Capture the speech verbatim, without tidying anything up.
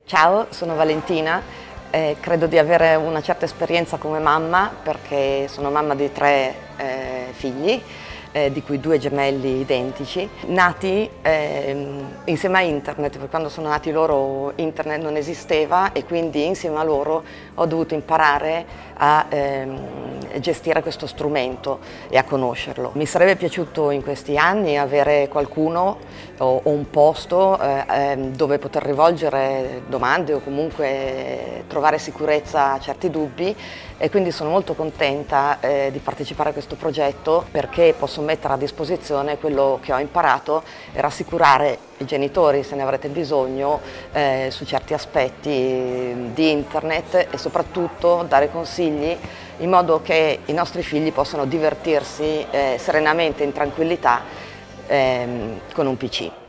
Ciao, sono Valentina, eh, credo di avere una certa esperienza come mamma perché sono mamma di tre eh, figli, eh, di cui due gemelli identici, nati eh, insieme a internet, perché quando sono nati loro internet non esisteva e quindi insieme a loro ho dovuto imparare a ehm, gestire questo strumento e a conoscerlo. Mi sarebbe piaciuto in questi anni avere qualcuno o, o un posto eh, ehm, dove poter rivolgere domande o comunque trovare sicurezza a certi dubbi, e quindi sono molto contenta eh, di partecipare a questo progetto perché posso mettere a disposizione quello che ho imparato e rassicurare i genitori, se ne avrete bisogno, eh, su certi aspetti di internet e soprattutto dare consigli in modo che i nostri figli possano divertirsi eh, serenamente, in tranquillità, ehm, con un P C.